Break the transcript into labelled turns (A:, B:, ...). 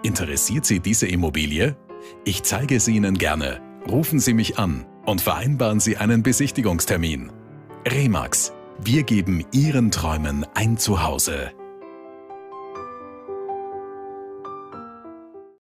A: Interessiert Sie diese Immobilie? Ich zeige es Ihnen gerne. Rufen Sie mich an und vereinbaren Sie einen Besichtigungstermin. Remax. Wir geben Ihren Träumen ein Zuhause.